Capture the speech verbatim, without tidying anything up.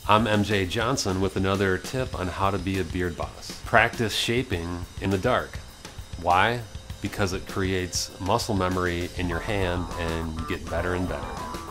I'm M J Johnson with another tip on how to be a beard boss. Practice shaping in the dark. Why? Because it creates muscle memory in your hand and you get better and better.